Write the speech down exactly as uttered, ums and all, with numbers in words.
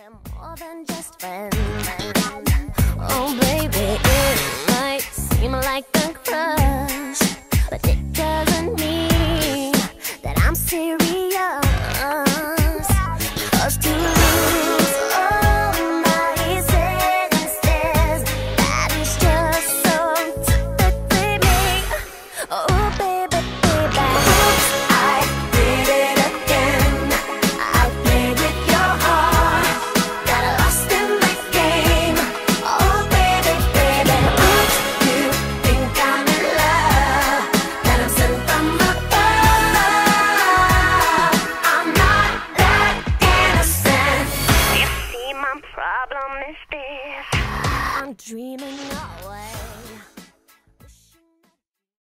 We're more than just friends. Oh baby, it might seem like a crush, but it doesn't mean that I'm serious.